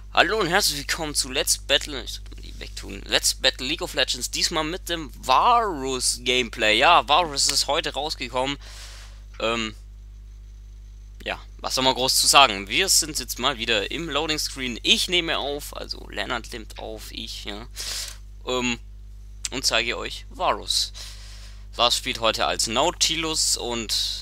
Hallo und herzlich willkommen zu Let's Battle. Ich sollte mal die wegtun. Let's Battle League of Legends. Diesmal mit dem Varus Gameplay. Ja, Varus ist heute rausgekommen. Ähm, ja, was soll man groß zu sagen? Wir sind jetzt mal wieder im Loading Screen. Ich nehme auf, also Lennart nimmt auf, ja. Ähm, und zeige euch Varus. Lars spielt heute als Nautilus und.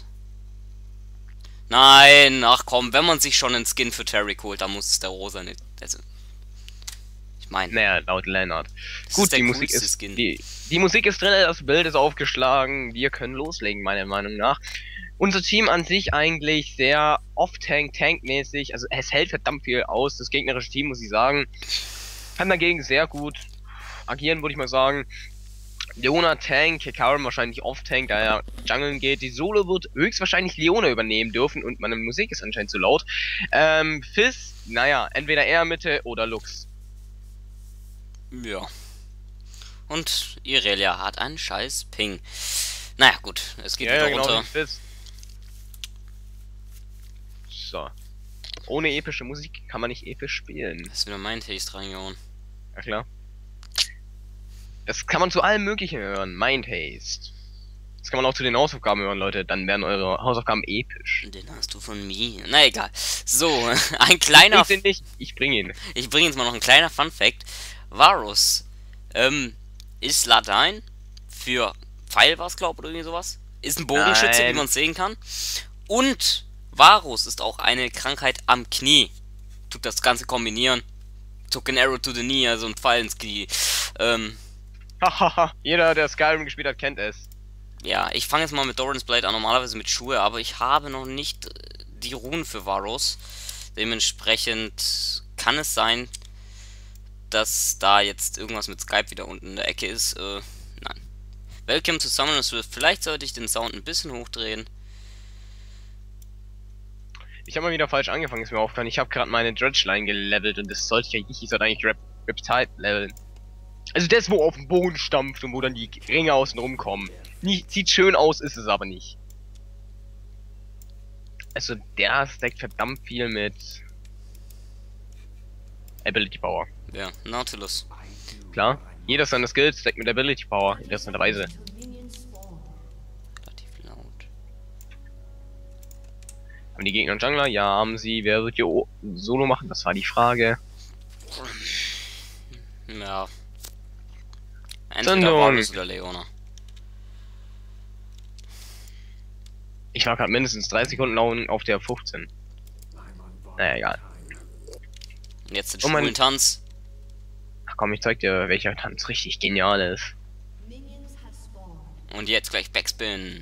Nein, ach komm, wenn man sich schon einen Skin für Terry holt, dann muss es der rosa nicht. Also, ich meine. Naja, laut Lennart. Das ist Gut, der die Musik coolste ist. Skin. Die Musik ist drin, das Bild ist aufgeschlagen. Wir können loslegen, meiner Meinung nach. Unser Team an sich eigentlich sehr off-Tank-mäßig. Also es hält verdammt viel aus. Das gegnerische Team, muss ich sagen, kann dagegen sehr gut agieren, würde ich mal sagen. Leona Tank, Kekarin wahrscheinlich Off-Tank, da er jungeln geht. Die Solo wird höchstwahrscheinlich Leona übernehmen dürfen und meine Musik ist anscheinend zu laut. Fizz, naja, entweder er Mitte oder Lux. Ja. Und Irelia hat einen scheiß Ping. Naja, gut, es geht wieder Genau, runter. Fizz. So. Ohne epische Musik kann man nicht episch spielen. Das ist wieder mein Taste reingehauen. Ja klar. Das kann man zu allem Möglichen hören. Mind Haste. Das kann man auch zu den Hausaufgaben hören, Leute. Dann werden eure Hausaufgaben episch. Den hast du von mir. Na egal. So, ein kleiner. Ich bring den nicht. Ich bring ihn. Ich bringe jetzt mal noch ein kleiner Fun Fact. Varus ist Latein für Pfeil, was glaubt oder irgendwie sowas. Ist ein Bogenschütze, wie Nein. man sehen kann. Und Varus ist auch eine Krankheit am Knie. Tut das Ganze kombinieren. Took an arrow to the knee, also ein Pfeil ins Knie. Hahaha. Jeder, der Skyrim gespielt hat, kennt es. Ja, ich fange jetzt mal mit Doran's Blade an, normalerweise mit Schuhe, aber ich habe noch nicht die Runen für Varus. Dementsprechend kann es sein, dass da jetzt irgendwas mit Skype wieder unten in der Ecke ist. Nein. Welcome to Summoner's Rift. Vielleicht sollte ich den Sound ein bisschen hochdrehen. Ich habe mal wieder falsch angefangen, ist mir aufgefallen. Ich habe gerade meine Dredge-Line gelevelt und das sollte ich ja nicht. Ich sollte eigentlich Riptide leveln. Also das, wo auf dem Boden stampft und wo dann die Ringe außen rumkommen. Sieht schön aus, ist es aber nicht. Also der stackt verdammt viel mit Ability Power. Ja, Nautilus. Klar. Jeder seiner Skills stackt mit Ability Power, interessanterweise. Relativ laut. Haben die Gegner einen Jungler? Ja, haben sie. Wer wird hier Solo machen? Das war die Frage. Ja. Entweder Sendung. Varus oder Leona. Ich war gerade mindestens 3 Sekunden lang auf der 15. Naja, egal. Und jetzt den Oh mein- schwulen Tanz. Ach komm, ich zeig dir, welcher Tanz richtig genial ist. Und jetzt gleich Backspin.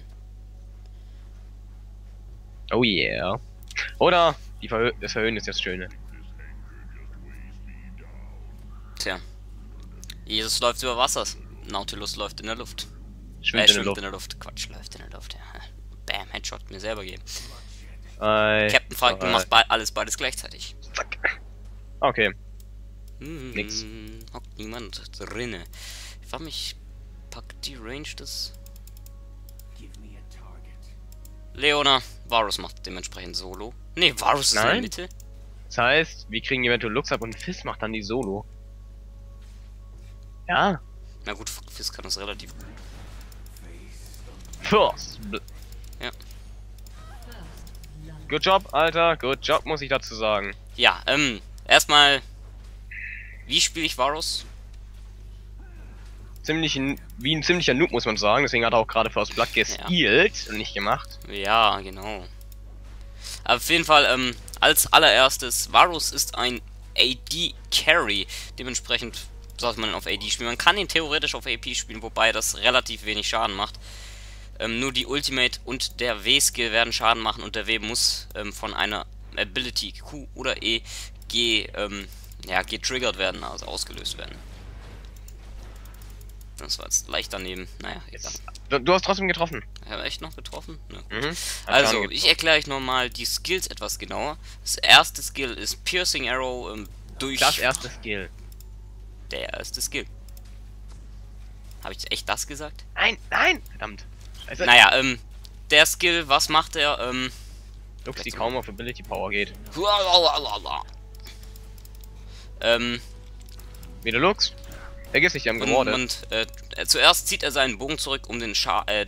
Oh yeah. Oder das Verhöhen ist das Schöne. Tja. Jesus läuft über Wasser. Nautilus läuft in der Luft. Schwimmt in der Schwimmt Luft. in der Luft. Quatsch, läuft in der Luft. Ja. Bam, Headshot mir selber geben. Ei, Captain Falcon ei. macht beides gleichzeitig. Zack. Okay. Nix. Hockt niemand drinne. Ich frag mich, packt die Range das? Leona, Varus macht dementsprechend Solo. Ne, Varus ist in der Nein. Mitte. Das heißt, wir kriegen eventuell Lux ab und Fizz macht dann die Solo. Ja. Na gut, Fizz kann das relativ gut. First. Ja. Good job, Alter. Good job, muss ich dazu sagen. Ja, erstmal, wie spiele ich Varus? Wie ein ziemlicher Noob, muss man sagen. Deswegen hat er auch gerade First Blood gestealt und nicht gemacht. Ja, genau. Aber auf jeden Fall, als allererstes, Varus ist ein AD Carry. Dementsprechend sollte man ihn auf AD spielen. Man kann ihn theoretisch auf AP spielen, wobei das relativ wenig Schaden macht. Nur die Ultimate und der W-Skill werden Schaden machen und der W muss von einer Ability Q oder E getriggert werden, also ausgelöst werden. Das war jetzt leicht daneben. Naja, egal. Du hast trotzdem getroffen. Ich habe echt noch getroffen? Ja. Mhm. Also, ich erkläre euch nochmal die Skills etwas genauer. Das erste Skill ist Piercing Arrow durch... Das erste Skill. Der erste Skill. Habe ich echt das gesagt? Nein, nein! Verdammt. Scheiße. Naja, der Skill, was macht er? Lux, die kaum auf Ability Power geht. Wieder Lux. Vergiss nicht, die haben gemordet. Und zuerst zieht er seinen Bogen zurück, um den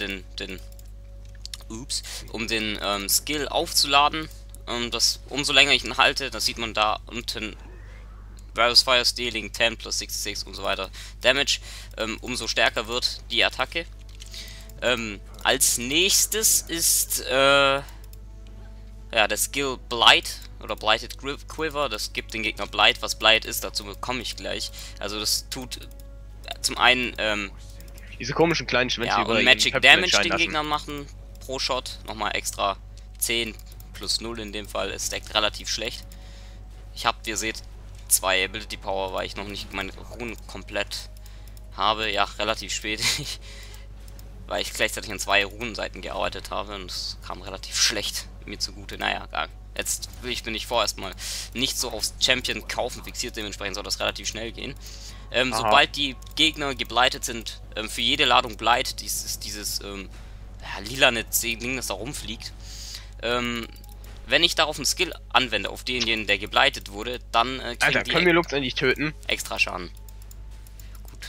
Skill aufzuladen. Umso länger ich ihn halte, das sieht man da unten, Varus Fire Stealing 10 plus 66 und so weiter Damage, umso stärker wird die Attacke. Als nächstes ist ja, der Skill Blight oder Blighted Quiver. Das gibt den Gegner Blight. Was Blight ist, dazu komme ich gleich. Also das tut zum einen diese komischen kleinen Schwänze ja, über und Magic Köpfe Damage entscheiden den lassen. Gegnern machen pro Shot. Nochmal extra 10 plus 0 in dem Fall. Es stackt relativ schlecht. Ich habe, wie ihr seht, 2 Ability Power, weil ich noch nicht meine Runen komplett habe. Ja, relativ spät. Weil ich gleichzeitig an 2 Runenseiten gearbeitet habe und es kam relativ schlecht mir zugute. Naja, jetzt bin ich vorerst mal nicht so aufs Champion kaufen fixiert, dementsprechend soll das relativ schnell gehen. Sobald die Gegner gebleitet sind, für jede Ladung Bleit, dieses ja, lilane Ding, das da rumfliegt, wenn ich darauf einen Skill anwende, auf denjenigen, der gebleitet wurde, dann Alter, die können wir Lux endlich töten? extra Schaden. Gut.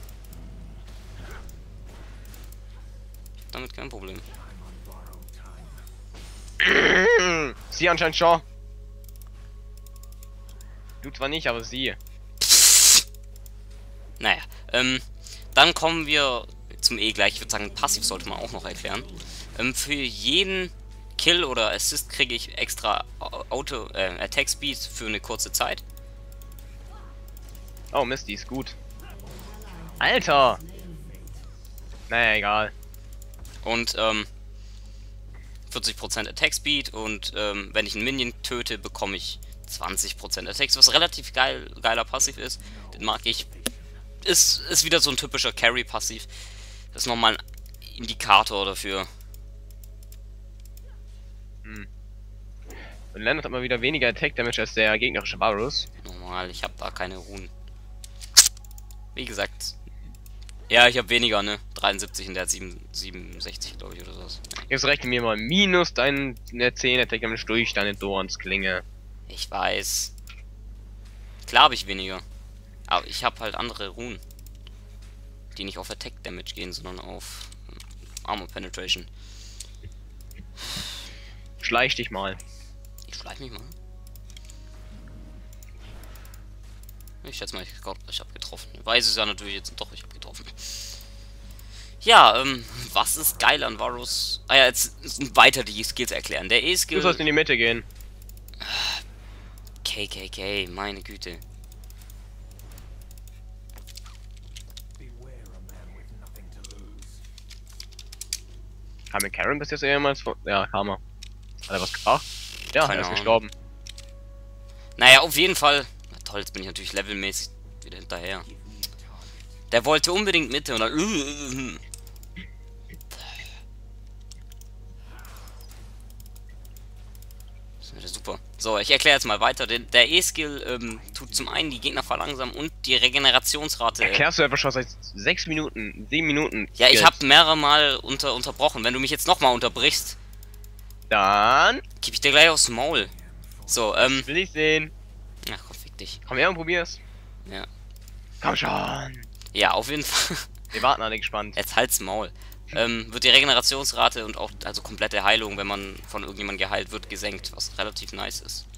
Damit kein Problem. Sie anscheinend schon. Du zwar nicht, aber sie. Naja, dann kommen wir zum gleich. Ich würde sagen, Passiv sollte man auch noch erklären. Für jeden Kill oder Assist kriege ich extra Attack Speed für eine kurze Zeit. Oh Mist, die ist gut. Alter! Naja, egal. Und 40% Attack Speed und wenn ich einen Minion töte, bekomme ich 20% Attacks, was relativ geiler Passiv ist. Den mag ich. Ist wieder so ein typischer Carry-Passiv. Das ist nochmal ein Indikator dafür. Und Leonard hat mal wieder weniger Attack Damage als der gegnerische Varus. Normal, ich habe da keine Runen. Wie gesagt. Ja, ich habe weniger, ne? 73 und der hat 67, glaube ich, oder sowas. Jetzt rechne mir mal minus deine 10 Attack Damage durch deine Dorns Klinge. Ich weiß. Klar habe ich weniger. Aber ich habe halt andere Runen. Die nicht auf Attack Damage gehen, sondern auf Armor Penetration. Schleich dich mal. Ich schleich mich mal. Ich schätze mal, ich habe getroffen. Ich weiß es ja natürlich jetzt. Doch, ich habe getroffen. Ja, was ist geil an Varus? Ah ja, jetzt weiter die Skills erklären. Der E-Skill... Du sollst in die Mitte gehen. KKK, meine Güte. Haben wir Karen bis jetzt jemals vor... Ja, haben wir. Hat er was gebracht? Ja, Keine er ist Ahnung. gestorben. Naja, auf jeden Fall. Na toll, jetzt bin ich natürlich levelmäßig wieder hinterher. Der wollte unbedingt Mitte und dann... Das ist wieder super. So, ich erkläre jetzt mal weiter. Der E-Skill tut zum einen die Gegner verlangsamen und die Regenerationsrate... Erklärst du einfach schon seit 6 Minuten, 7 Minuten. Ja, ich habe mehrere Mal unterbrochen. Wenn du mich jetzt nochmal unterbrichst, Dann... gebe ich dir gleich aufs Maul. So, Will ich sehen. Ach Gott, fick dich. Komm her und probier's. Ja. Komm schon. Ja, auf jeden Fall. Wir warten alle gespannt. Jetzt halt's Maul. Wird die Regenerationsrate und auch also komplette Heilung, wenn man von irgendjemandem geheilt wird, gesenkt, was relativ nice ist.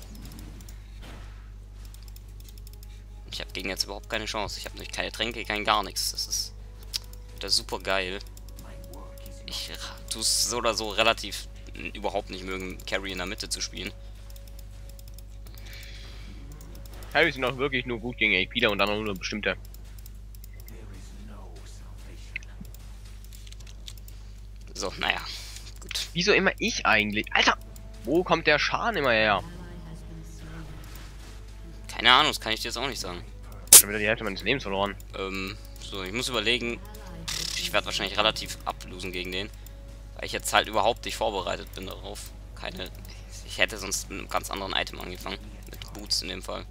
Ich habe gegen jetzt überhaupt keine Chance. Ich habe nämlich keine Tränke, kein gar nichts. Das ist super geil. Ich tue es so oder so relativ überhaupt nicht mögen, Carry in der Mitte zu spielen. Harry sind auch wirklich nur gut gegen APler und dann auch nur bestimmte. So, naja. Gut. Wieso immer ich eigentlich? Alter! Wo kommt der Schaden immer her? Keine Ahnung, das kann ich dir jetzt auch nicht sagen. Ich hab wieder die Hälfte meines Lebens verloren. So, ich muss überlegen. Ich werde wahrscheinlich relativ ablosen gegen den. Weil ich jetzt halt überhaupt nicht vorbereitet bin darauf. Ich hätte sonst mit einem ganz anderen Item angefangen. Mit Boots in dem Fall.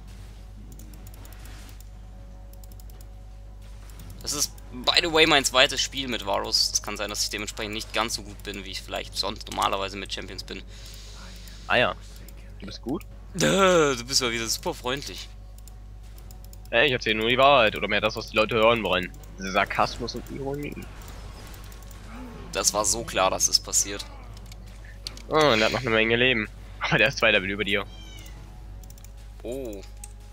Das ist, by the way, mein zweites Spiel mit Varus. Es kann sein, dass ich dementsprechend nicht ganz so gut bin, wie ich vielleicht sonst normalerweise mit Champions bin. Ah ja. Du bist gut? Du bist mal wieder super freundlich. Ey, ich erzähle nur die Wahrheit oder mehr das, was die Leute hören wollen. Sarkasmus und Ironie. Das war so klar, dass es passiert. Oh, und er hat noch eine Menge Leben. Aber der ist 2 Level über dir. Oh.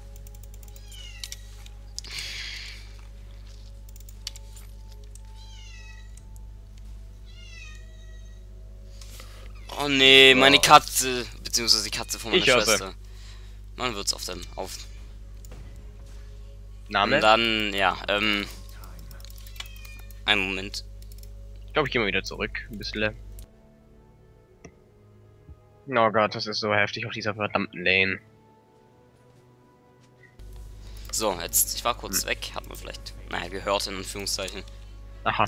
Oh nee, meine Katze, beziehungsweise die Katze von meiner Schwester. Man wird's auf dem Name? Und dann, ja, einen Moment. Ich glaube, ich gehe mal wieder zurück. Ein bisschen. Oh Gott, das ist so heftig auf dieser verdammten Lane. So, jetzt, ich war kurz weg, hat man vielleicht, naja, gehört in Anführungszeichen. Aha.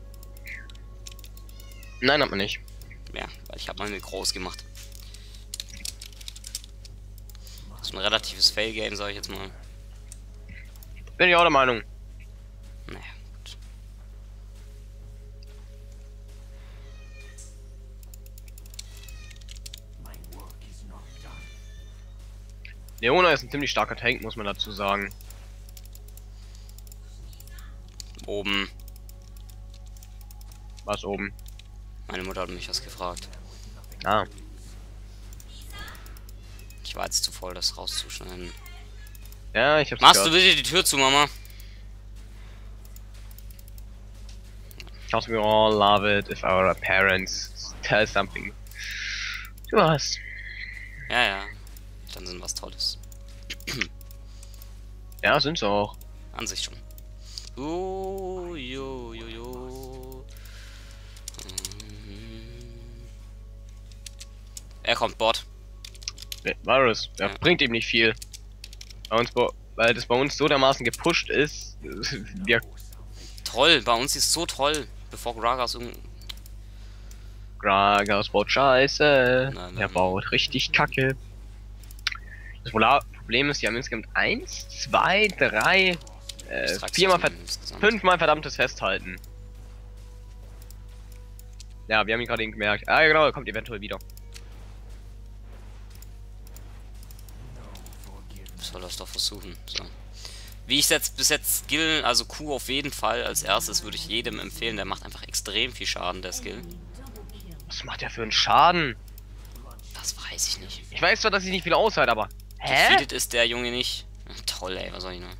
Nein, hat man nicht. Ja, weil ich habe meine groß gemacht. So ein relatives Fail-Game, sage ich jetzt mal. Bin ich auch der Meinung. Naja, gut. Leona ist ein ziemlich starker Tank, muss man dazu sagen. Oben. Was oben? Meine Mutter hat mich was gefragt. Ah. Ich war jetzt zu voll, das rauszuschneiden. Ja, ich hab's Machst du gehört. bitte die Tür zu, Mama? Cause we all love it if our parents tell something to us. Ja, ja. Dann sind was Tolles. Ja, sind sie auch. An sich schon. Jo, jo, jo. Er kommt Bord. Virus, der Ja. bringt ihm nicht viel. Weil das bei uns so dermaßen gepusht ist. Wir Toll, bei uns ist so toll. Bevor Gragas Gragas baut Scheiße. Nein, Er baut richtig Kacke. Das Problem ist, die haben insgesamt 1, 2, 3, 5-mal verdammtes Festhalten. Ja, wir haben ihn gerade eben gemerkt. Ah, ja, genau, er kommt eventuell wieder. Soll das doch versuchen. So. Wie ich jetzt bis jetzt skillen, also Q auf jeden Fall als erstes würde ich jedem empfehlen, der macht einfach extrem viel Schaden, der Skill. Was macht der für einen Schaden? Das weiß ich nicht. Ich weiß zwar, dass ich nicht viel aushält, aber. Hä? Defeated ist der Junge nicht. Ach, toll, ey, was soll ich noch?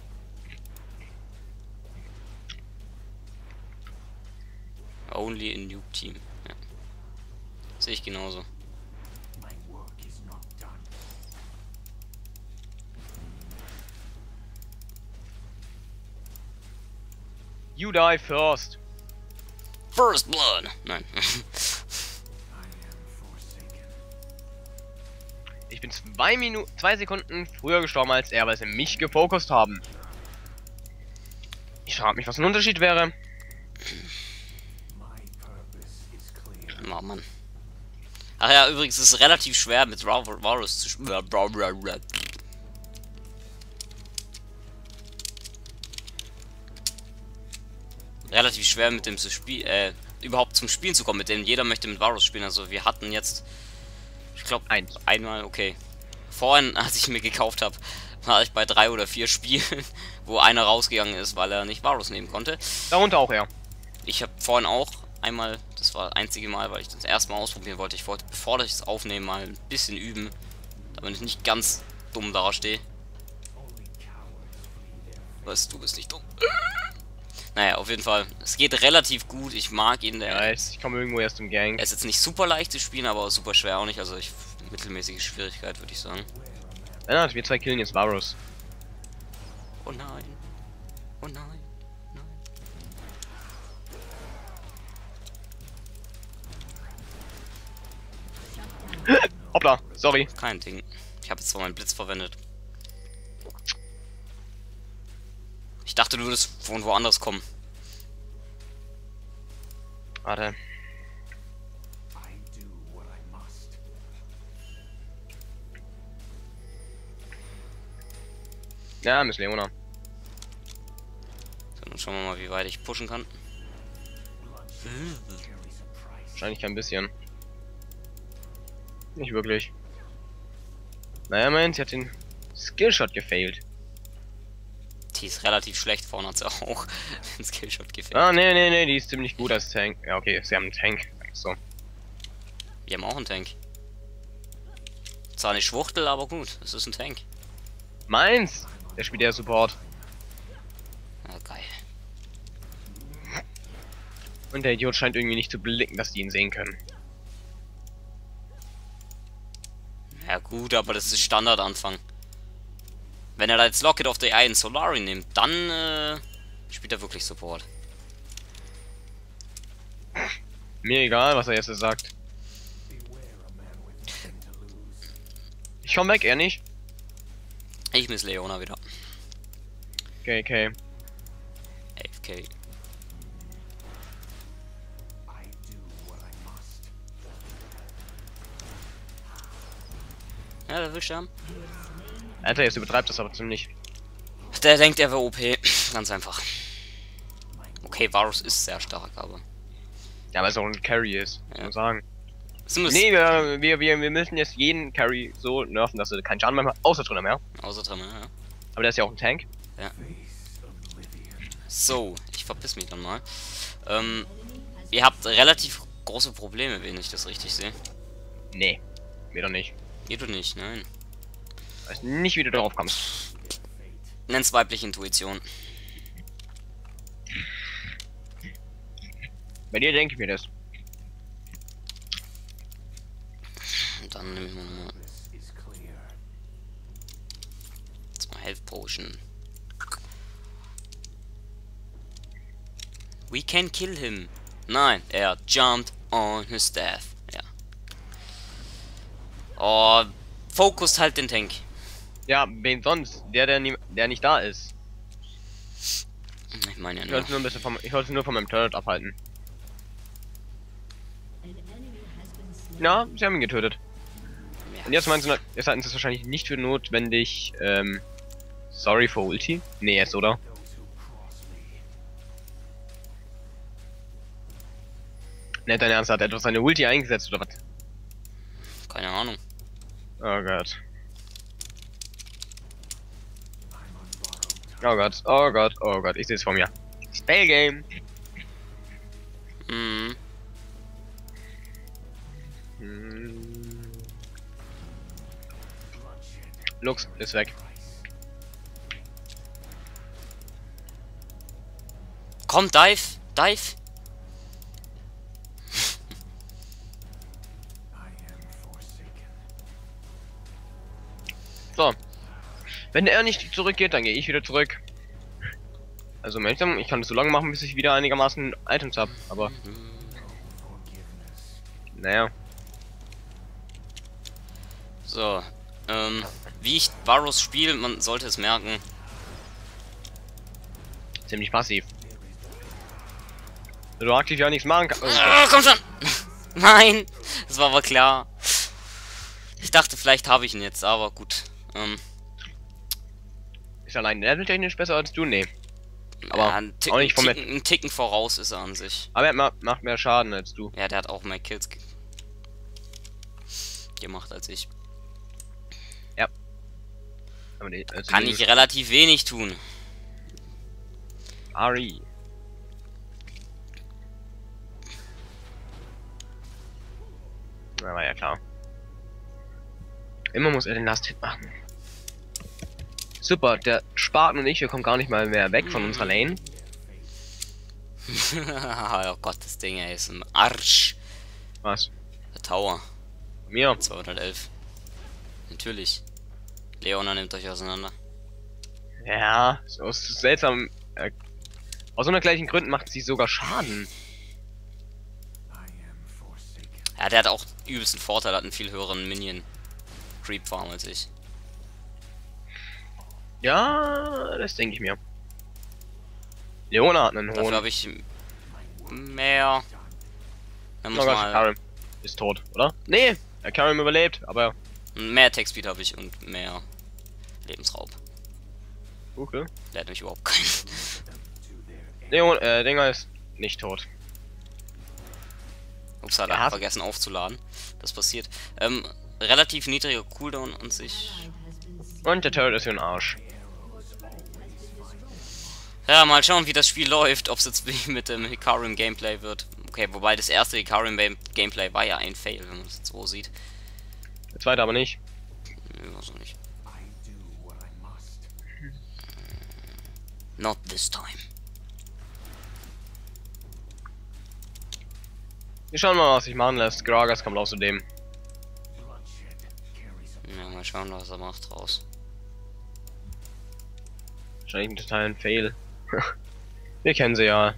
Only in Nuke Team. Ja. Sehe ich genauso. You die first. First Blood! Nein. Ich bin 2 Sekunden früher gestorben als er, weil sie mich gefokust haben. Ich frage mich, was ein Unterschied wäre. Oh Mann. Ach ja, übrigens ist es relativ schwer mit Varus zu spielen. Relativ schwer mit dem zu spielen, überhaupt zum Spielen zu kommen, mit dem jeder möchte mit Varus spielen. Also wir hatten jetzt, ich glaube, einmal, okay. Vorhin, als ich mir gekauft habe, war ich bei 3 oder 4 Spielen, wo einer rausgegangen ist, weil er nicht Varus nehmen konnte. Darunter auch er. Ich habe vorhin auch einmal, das war das einzige Mal, weil ich das erste Mal ausprobieren wollte. Ich wollte, bevor ich es aufnehme, mal ein bisschen üben, damit ich nicht ganz dumm dastehe. Was, du bist nicht dumm. Naja, auf jeden Fall. Es geht relativ gut. Ich mag ihn. Ja, ich komme irgendwo erst im Gang. Er ist jetzt nicht super leicht zu spielen, aber auch super schwer auch nicht. Also mittelmäßige Schwierigkeit, würde ich sagen. Ja, wir 2 killen jetzt Varus. Oh nein. Oh nein. Hoppla, sorry. Kein Ding. Ich habe jetzt zwar meinen Blitz verwendet. Ich dachte, du würdest von woanders kommen. Warte. Ja, Miss Leona. So, dann schauen wir mal, wie weit ich pushen kann. Wahrscheinlich kein bisschen. Nicht wirklich. Naja, meint, sie hat den Skillshot gefailt. Die ist relativ schlecht, vorne hat sie auch den Skillshot gefällt. Ah, nee, die ist ziemlich gut als Tank. Ja, okay, sie haben einen Tank. So. Wir haben auch einen Tank. Zwar eine Schwuchtel, aber gut, es ist ein Tank. Meins! Der spielt ja Support. Ja, geil. Und der Idiot scheint irgendwie nicht zu blicken, dass die ihn sehen können. Ja gut, aber das ist Standardanfang. Wenn er da jetzt Locket of the Eye in Solari nimmt, dann spielt er wirklich Support. Mir egal, was er jetzt sagt. Ich komm weg, er nicht. Ich miss Leona wieder. Okay. AFK. Ja, der will sterben. Alter, jetzt übertreibt das aber ziemlich. Der denkt, er wäre OP. Ganz einfach. Okay, Varus ist sehr stark, aber... Ja, weil es auch ein Carry ist, muss man sagen. Nee, wir müssen jetzt jeden Carry so nerven, dass er keinen Schaden mehr macht, außer Trümmer mehr. Außer drin, ja. Aber der ist ja auch ein Tank. Ja. So, ich verpiss mich dann mal. Ihr habt relativ große Probleme, wenn ich das richtig sehe. Nee, mir doch nicht. Ihr du nicht, nein. Weiß nicht, wie du darauf kommst. Nenn's weibliche Intuition. Bei dir denke ich mir das. Und dann nehmen wir mal... Jetzt mal Health Potion. We can kill him. Nein, er jumped on his staff. Ja. Oh, fokust halt den Tank. Ja, wen sonst? Der nicht da ist. Ich meine ja Ich nur. wollte nur von meinem Turret abhalten. Ja, sie haben ihn getötet. Ja. Und jetzt meinst du, jetzt hatten sie es wahrscheinlich nicht für notwendig, sorry for Ulti? Nee, jetzt, oder? Nicht dein Ernst, hat er etwas seine Ulti eingesetzt, oder was? Keine Ahnung. Oh Gott. Oh Gott, oh Gott, oh Gott, ich sehe es vor mir. Spell Game. Mhm. Lux ist weg. Komm, dive! Dive! So. Wenn er nicht zurückgeht, dann gehe ich wieder zurück. Also ich kann das so lange machen, bis ich wieder einigermaßen Items habe, aber... Naja. So, wie ich Varus spiele, man sollte es merken. Ziemlich passiv. Du aktiv ja nichts machen kannst. Ah, komm schon! Nein! Das war aber klar. Ich dachte, vielleicht habe ich ihn jetzt, aber gut. Ist allein leveltechnisch besser als du? Nee. Aber Ja, auch nicht vom einen Ticken voraus ist er an sich. Aber er macht mehr Schaden als du. Ja, der hat auch mehr Kills gemacht als ich. Ja. Aber nee, also Kann ich relativ wenig tun. Ari. Na, war ja klar. Immer muss er den Last Hit machen. Super, der Spaten und ich, wir kommen gar nicht mal mehr weg von unserer Lane. Oh Gott, das Ding ey, ist im Arsch. Was? Der Tower. Mir? 211. Natürlich. Leona nimmt euch auseinander. Ja, so aus seltsam. Aus unerklärlichen Gründen macht sie sogar Schaden. Ja, der hat auch übelsten Vorteil, hat einen viel höheren Minion Creep Farm als ich. Ja, das denke ich mir. Leona hat einen Dafür hohen. habe ich mehr. Dann muss Oh Gott, mal Karim ist tot, oder? Nee, Karim überlebt, aber. mehr Attack Speed habe ich und mehr Lebensraub. Okay. Der hat nämlich überhaupt keinen. Dinger ist nicht tot. Ups, hat Ja, er vergessen aufzuladen. Das passiert. Relativ niedriger Cooldown an sich. Und der Turret ist für ein Arsch. Ja, mal schauen, wie das Spiel läuft, ob es jetzt wie mit dem Hikarim Gameplay wird. Okay, wobei das erste Hikarim Gameplay war ja ein Fail, wenn man das jetzt so sieht. Der zweite aber nicht. Ja, so nicht. Not this time. Wir schauen mal, was sich machen lässt. Gragas kommt außerdem. Ja, mal schauen, was er macht draus. Wahrscheinlich ein totalen Fail. Wir kennen sie ja.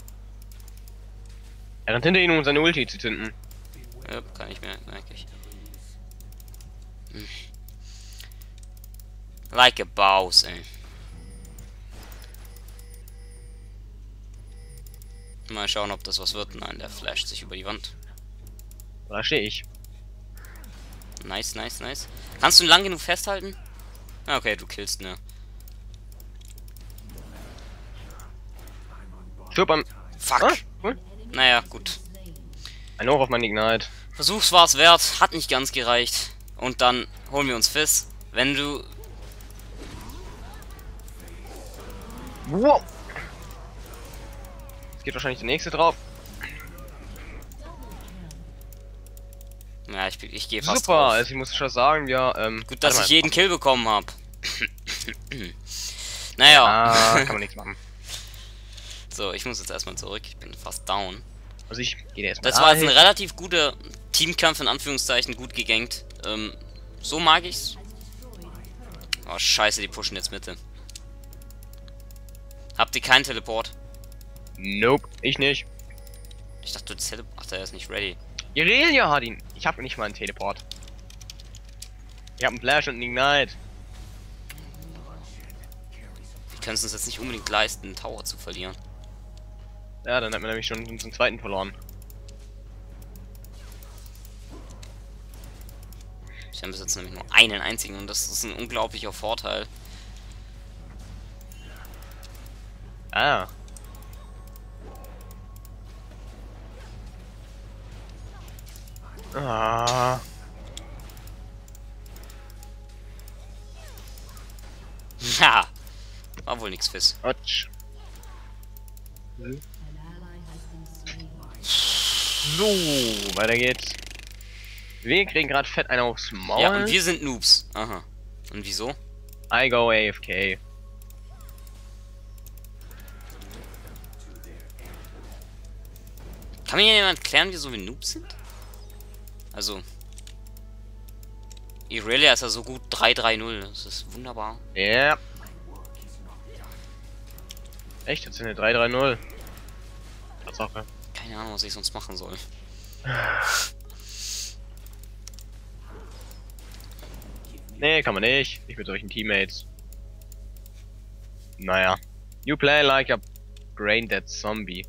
Er rennt hinter ihnen, um seine Ulti zu zünden. Ja, kann ich mir, merke ich. Hm. Like a boss, ey. Mal schauen, ob das was wird. Nein, der flasht sich über die Wand. Da stehe ich. Nice, nice, nice. Kannst du ihn lang genug festhalten? Ah, okay, du killst, ne. Stirb am... Fuck. Ah, cool. Naja, gut. Ein Hoch auf mein Ignite. Versuch's war's wert, hat nicht ganz gereicht. Und dann holen wir uns Fizz. Wenn du... Wow. Jetzt geht wahrscheinlich der nächste drauf. Ja, ich gehe fast Super, drauf. also ich muss schon sagen, ja, Gut, dass warte ich mal. jeden Kill bekommen habe. Naja. Ah, kann man nichts machen. So, ich muss jetzt erstmal zurück. Ich bin fast down. Also ich gehe erstmal. Das war jetzt ein relativ guter Teamkampf, in Anführungszeichen, gut gegankt. So mag ich's. Oh, scheiße, die pushen jetzt Mitte. Habt ihr keinen Teleport? Nope, ich nicht. Ich dachte, du Teleport. Ach, der ist nicht ready. Irelia hat ihn. Ich habe nicht mal einen Teleport. Ich habe einen Flash und einen Ignite. Wir können es uns jetzt nicht unbedingt leisten, einen Tower zu verlieren. Ja, dann hat man nämlich schon unseren zweiten verloren. Ich habe bis jetzt nämlich nur einen einzigen und das ist ein unglaublicher Vorteil. Ah. Ah. Ha! War wohl nix Fizz. Otsch. So, weiter geht's. Wir kriegen gerade fett einen aufs Maul. Ja, und wir sind Noobs. Aha. Und wieso? I go AFK. Kann mir jemand erklären, wieso wir Noobs sind? Also. Irelia ist ja so gut 3-3-0. Das ist wunderbar. Ja. Yeah. Echt? Jetzt sind wir 3-3-0. Tatsache. Keine Ahnung, was ich sonst machen soll. Nee, kann man nicht. Nicht mit solchen Teammates. Naja. You play like a brain dead zombie.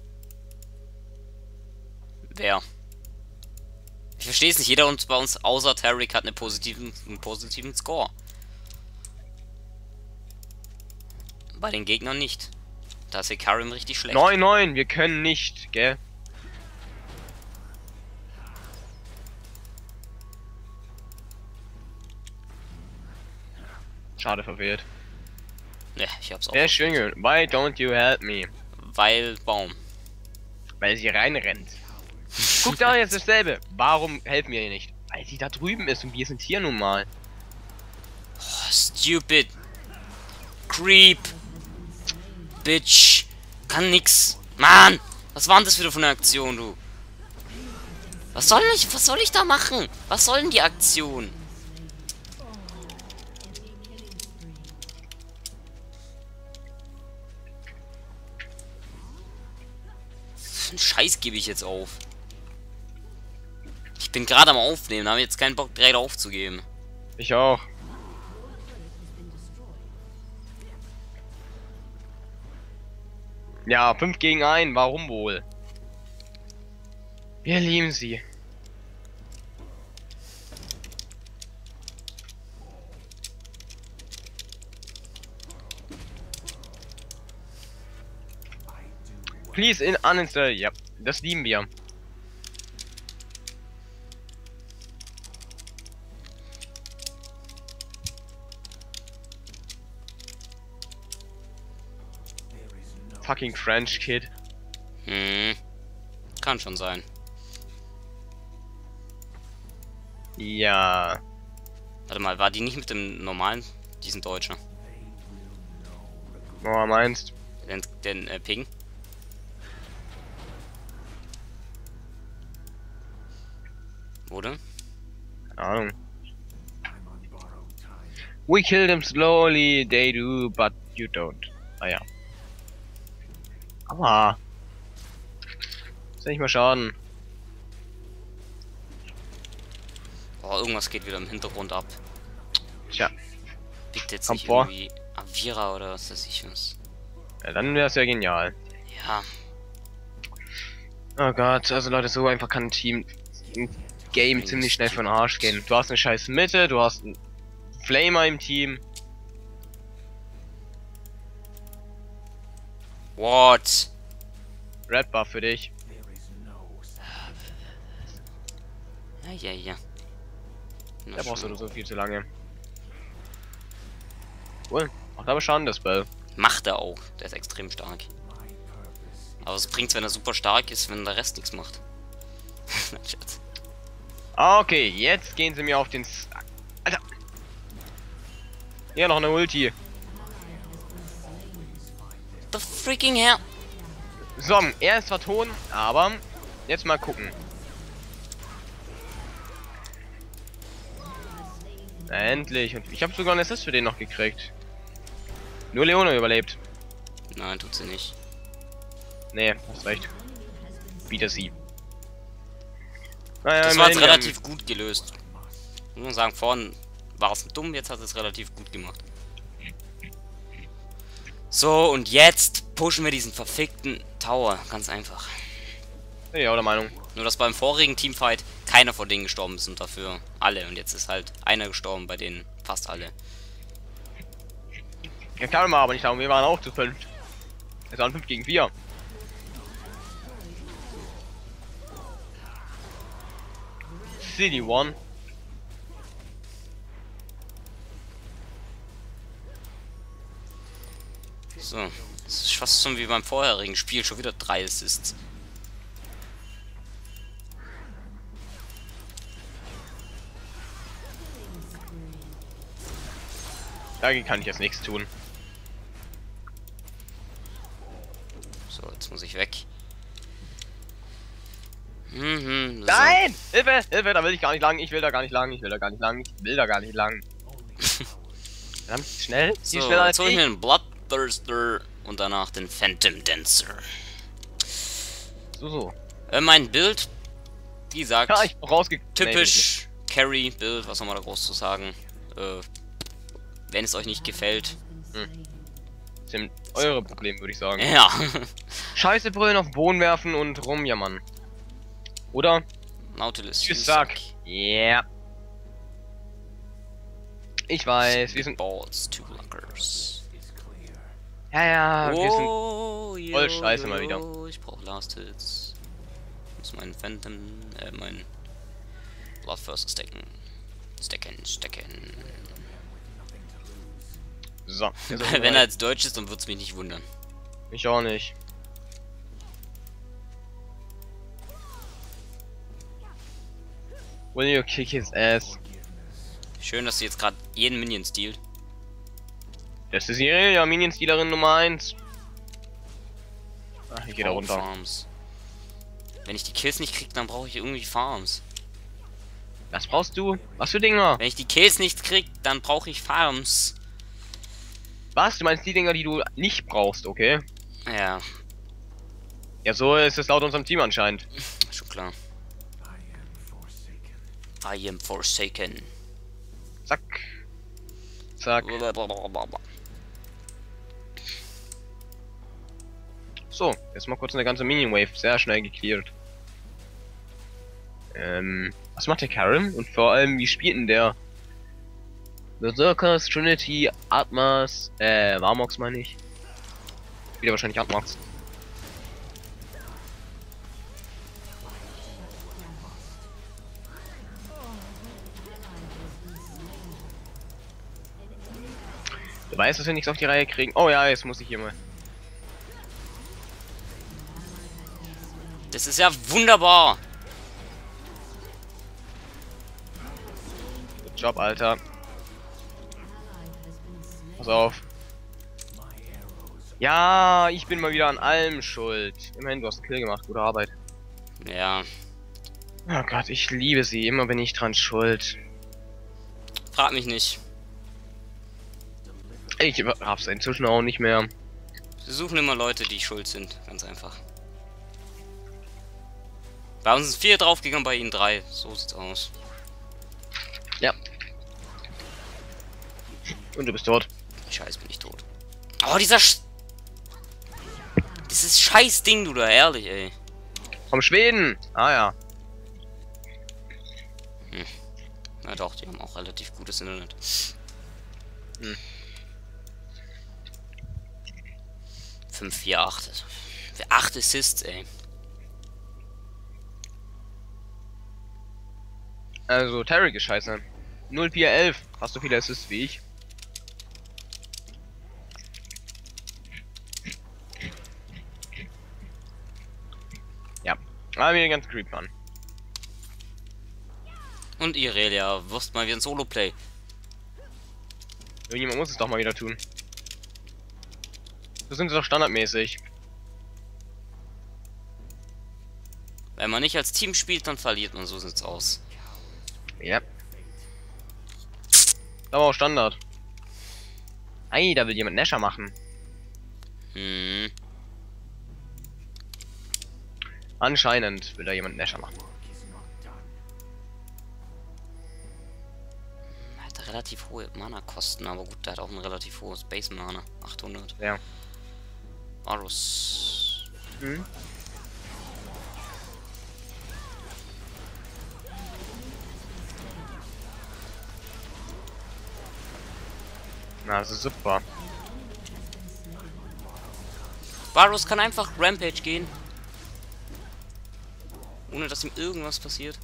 Wer? Ich verstehe es nicht. Jeder bei uns außer Tarek hat einen positiven Score. Bei den Gegnern nicht. Da ist Hikarim richtig schlecht. 9-9, wir können nicht, gell? Schade verfehlt. Ne, ich hab's auch. Sehr schön gehört. Why don't you help me? Weil Baum. Weil sie reinrennt. Guck da jetzt dasselbe. Warum helfen wir ihr nicht? Weil sie da drüben ist und wir sind hier nun mal. Oh, stupid. Creep. Bitch. Kann nix. Mann. Was war denn das wieder für eine Aktion, du? Was soll ich da machen? Was soll denn die Aktion? Für einen Scheiß gebe ich jetzt auf. Ich bin gerade am Aufnehmen, habe jetzt keinen Bock direkt aufzugeben. Ich auch. Ja, 5 gegen 1, warum wohl? Wir lieben sie. Please uninstall. Ja, das lieben wir. fucking French Kid. Hm. Kann schon sein. Ja. Warte mal, war die nicht mit dem normalen? Die sind Deutscher. Oh, meinst? Den Ping? Wurde? Keine Ahnung. We kill them slowly, they do, but you don't. Ah ja. Aua. Ist ja nicht mal schaden. Oh, irgendwas geht wieder im Hintergrund ab. Tja. Biegt jetzt Kommt nicht vor. irgendwie Avira oder was weiß ich was. Ja, dann wäre es ja genial. Ja. Oh Gott, also Leute, so einfach kann ein Game ziemlich schnell für den Arsch gehen. Du hast eine scheiß Mitte, du hast einen Flamer im Team. What? Red Buff für dich. Ja. Na Da brauchst schon. du so viel zu lange. Cool. Macht aber Schaden, das Spell. Macht er auch. Der ist extrem stark. Aber es bringt's, wenn er super stark ist, wenn der Rest nichts macht. Na, Scherz. Okay, jetzt gehen sie mir auf den Sack. Alter. Hier noch eine Ulti. The freaking hell. So, er ist zwar tot, aber jetzt mal gucken. Na, endlich. Und ich habe sogar einen Assist für den noch gekriegt. Nur Leone überlebt. Nein, tut sie nicht. Nee, hast recht. Wieder sie. Naja, Das war jetzt immerhin, relativ gut gelöst. Muss man sagen, vorhin war es dumm, jetzt hat es relativ gut gemacht. So, und jetzt pushen wir diesen verfickten Tower. Ganz einfach. Ja, oder Meinung. Nur, dass beim vorigen Teamfight keiner von denen gestorben ist und dafür alle. Und jetzt ist halt einer gestorben, bei denen fast alle. Ja, klar, mal, aber nicht darum, wir waren auch zu 5. Es waren 5 gegen 4. City One. So, das ist fast schon wie beim vorherigen Spiel, schon wieder 3 Assists. Dagegen kann ich jetzt nichts tun. So, jetzt muss ich weg. So. Nein! Hilfe! Hilfe! Da will ich gar nicht lang. Ich will da gar nicht lang. Ich will da gar nicht lang. Ich will da gar nicht lang. Verdammt, schnell. So, Viel schneller jetzt als hol ich ich. mir den Bloodthirster und danach den Phantom Dancer. So. Mein Bild, wie gesagt, Ja, ich rausge... typisch Carry-Bild, was soll man da groß zu sagen. Wenn es euch nicht gefällt. Das sind eure Probleme, würde ich sagen. Ja. Scheiße brüllen, auf den Boden werfen und rumjammern. Oder? Nautilus. You suck. Yeah. Ich weiß, wir sind... Balls, two lockers. Ja, wir sind... Oh, voll scheiße mal wieder. Ich brauche Last Hits. Muss meinen Phantom, mein Bloodthirster stacken. Stacken. So. Wenn er jetzt Deutsch ist, dann wird's mich nicht wundern. Ich auch nicht. Will you kick his ass? Schön, dass sie jetzt gerade jeden Minion stealt. Das ist hier ja Minion-Stealerin Nummer 1. Ach, ich geh da runter. Farms. Wenn ich die Kills nicht krieg, dann brauche ich irgendwie Farms. Was brauchst du? Was für Dinger? Wenn ich die Kills nicht krieg, dann brauche ich Farms. Was? Du meinst die Dinger, die du nicht brauchst, okay? Ja, Ja, so ist es laut unserem Team anscheinend. schon klar. I am forsaken. Zack. Zack. So, jetzt mal kurz eine ganze Minion-Wave sehr schnell gecleart. Was macht der Karim? Und vor allem, wie spielt denn der? Berserkers, Trinity, Atmas, Warmox meine ich. Wieder wahrscheinlich Atmas. Du weißt, dass wir nichts auf die Reihe kriegen. Oh ja, jetzt muss ich hier mal. Das ist ja wunderbar. Good Job, Alter. Pass auf. Ja, ich bin mal wieder an allem schuld. Immerhin, du hast einen Kill gemacht. Gute Arbeit. Ja. Oh Gott, ich liebe sie. Immer bin ich dran schuld. Frag mich nicht. Ich hab's inzwischen auch nicht mehr. Wir suchen immer Leute, die schuld sind. Ganz einfach. Bei uns sind 4 draufgegangen, bei ihnen 3. So sieht's aus. Ja. Und du bist tot. Scheiße, bin ich tot. Oh, dieser dieses scheiß Ding, du da, ehrlich, ey. Vom Schweden! Ah ja. Na doch, die haben auch relativ gutes Internet. Hm. 5, 4, 8. 8 Assists, ey. Also, Tarek ist scheiße. 0411. Hast du viele Assists wie ich? Ja. Aber mir ganz creep an. Und Irelia, wirst mal wieder ein Solo-Play. Irgendjemand muss es doch mal wieder tun. So sind sie doch standardmäßig. Wenn man nicht als Team spielt, dann verliert man, so sieht's aus. Ja. Aber auch Standard. Ei, da will jemand Nasher machen. Hm. Anscheinend will da jemand Nasher machen. Er hat relativ hohe Mana-Kosten, aber gut, der hat auch ein relativ hohes Base-Mana. 800. Ja. Varus. Hm? Na, das ist super. Varus kann einfach Rampage gehen. Ohne dass ihm irgendwas passiert.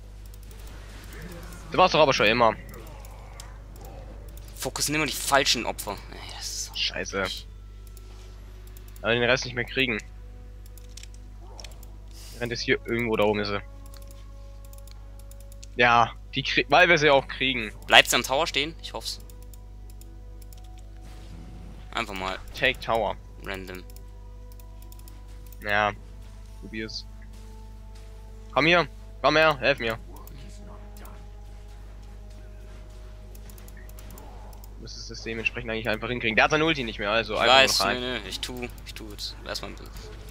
Du warst doch aber schon immer. Fokussieren immer die falschen Opfer. Ey, das ist so Scheiße. Aber den Rest nicht mehr kriegen. Rennt jetzt hier irgendwo da oben ist sie. Ja, weil wir sie auch kriegen. Bleibt sie am Tower stehen? Ich hoff's. Einfach mal Take Tower. random. Ja, probier's. Komm hier, komm her, helf mir. Müsstest das dementsprechend eigentlich einfach hinkriegen. Der hat seine Ulti nicht mehr, also Ich einfach weiß, noch rein. nee, ich tu es. Erstmal ein bisschen.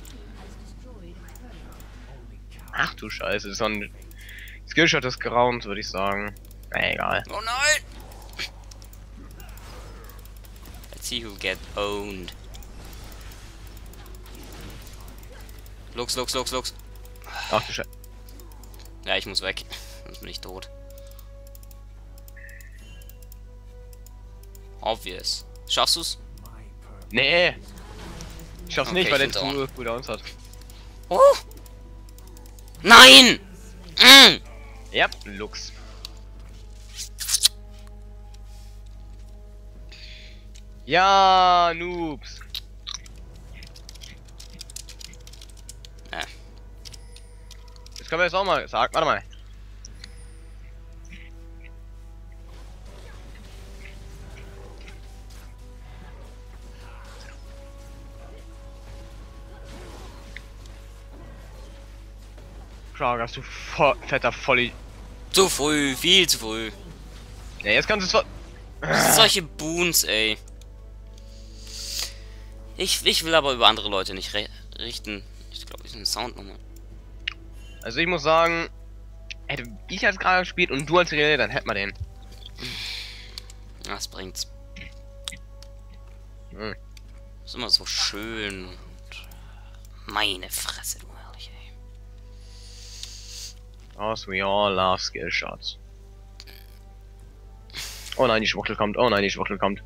Ach du Scheiße, das ist so ein Skillshot des Grauens, würde ich sagen. Na, egal. Oh nein! Let's see who get owned. Lux. Ach du Scheiße. Ja, ich muss weg. Sonst bin ich tot. Obvious. Schaffst du's? Nee. Ich schaff's Okay, nicht, weil der ich find's zu Cooldowns hat. Oh! Nein! Mm. Ja, Lux. Ja, Noobs. Ja. Das können wir jetzt auch mal sagen. Warte mal. Hast du fetter Volli. Zu früh, viel zu früh. Ja, jetzt kannst du es. Solche Boons, ey. Ich will aber über andere Leute nicht richten. Ich glaube, ich den Sound nochmal. Also ich muss sagen, hätte ich als gerade gespielt und du als René, dann hätten wir den. Was bringt's? Hm. Ist immer so schön. Und meine Fresse, du herrlich, ey. Cause we all love skill shots. Oh nein, die Schwuchtel kommt. Oh nein, die Schwuchtel kommt.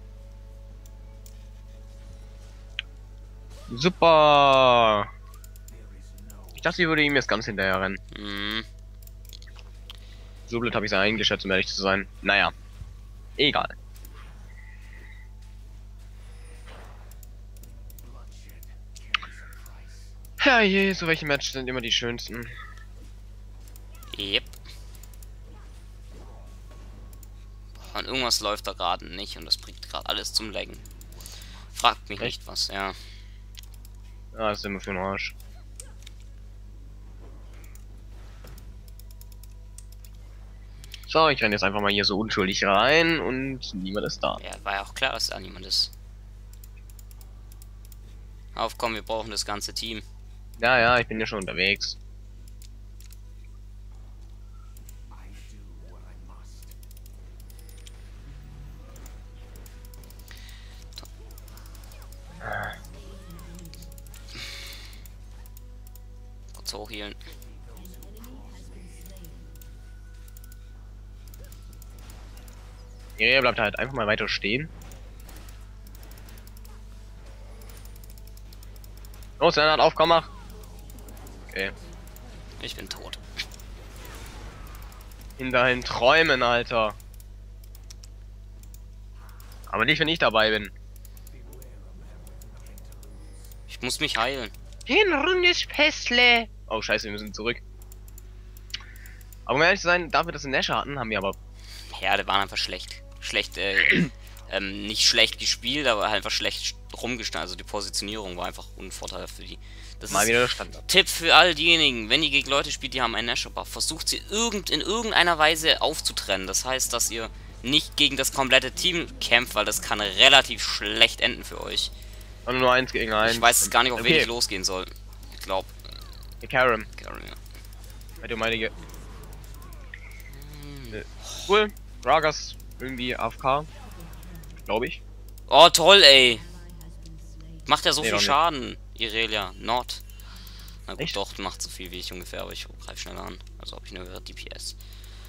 Super. Ich dachte, ich würde ihm jetzt ganz hinterher rennen. Mhm. So blöd habe ich es eingeschätzt, um ehrlich zu sein. Naja. Egal. Ja, je, so welche Matches sind immer die schönsten. Yep. Und irgendwas läuft da gerade nicht und das bringt gerade alles zum Laggen. Fragt mich Echt? nicht was, ja. Ja, das ist immer für den Arsch. So, ich renne jetzt einfach mal hier so unschuldig rein und niemand ist da. Ja, war ja auch klar, dass da niemand ist. Auf, komm, wir brauchen das ganze Team. Ja, ja, ich bin ja schon unterwegs. Kurz hochhielen. Irelia bleibt halt einfach mal weiter stehen. Los, Lennart, auf, komm, mach! Okay. Ich bin tot. In deinen Träumen, Alter. Aber nicht, wenn ich dabei bin. Ich muss mich heilen. Hinrundes Pestle! Oh, scheiße, wir müssen zurück. Aber um ehrlich zu sein, dafür, dass wir Nasher hatten, haben wir aber... Ja, der war einfach schlecht. Nicht schlecht gespielt, aber halt einfach schlecht rumgestanden. Also die Positionierung war einfach unvorteilhaft für die. Das Mal ist wieder der Standard. Tipp für all diejenigen, wenn ihr gegen Leute spielt, die haben einen Nashor-Buff, versucht sie in irgendeiner Weise aufzutrennen. Das heißt, dass ihr nicht gegen das komplette Team kämpft, weil das kann relativ schlecht enden für euch. Und nur 1 gegen 1. Ich weiß jetzt gar nicht, auf wen Okay. ich losgehen soll. Ich glaube, Der Karim. Gary, ja. Bei du meinige. Cool. Gragas irgendwie AFK. Glaube ich. Oh, toll, ey. Macht ja so Nee, viel doch nicht. Schaden, Irelia. Not. Na gut, Echt? doch, macht so viel wie ich ungefähr, aber ich greife schneller an. Also habe ich eine höhere DPS.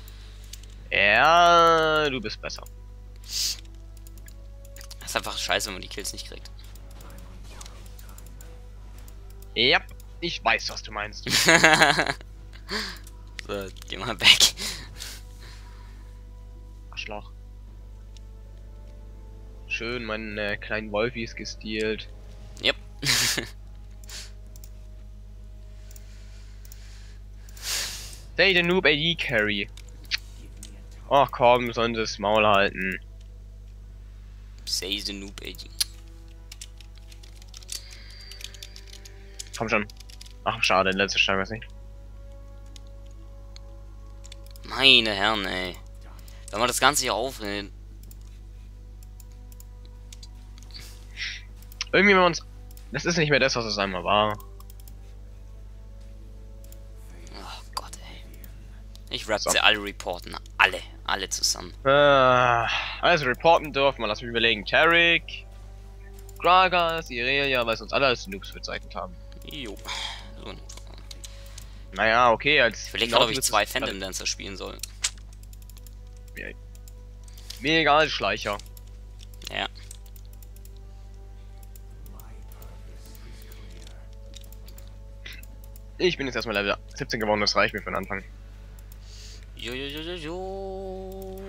Ja, du bist besser. Das ist einfach scheiße, wenn man die Kills nicht kriegt. Ja, ich weiß, was du meinst. So, geh mal weg. Arschloch. Schön, mein kleinen Wolfis gestealt. Yep. Say the Noob AD Carry. Ach komm, sollen sie das Maul halten. Say the noob, ey. Komm schon. Ach, schade, letzte Stein weiß nicht. Meine Herren, ey. Wenn man das Ganze hier aufreden. Irgendwie, wenn uns. Das ist nicht mehr das, was es einmal war. Oh Gott, ey. Ich rap So. sie alle reporten. Alle zusammen. Also reporten dürfen wir, lass mich überlegen. Tarek, Gragas, Irelia, weil sie uns alle als Noobs bezeichnet haben. Jo. So, Naja, okay, als. ich überlege gerade, ob ich 2 Phantom Dancer spielen soll. Mir egal, Schleicher. Ja. Ich bin jetzt erstmal Level 17 geworden, das reicht mir für den Anfang. Jo.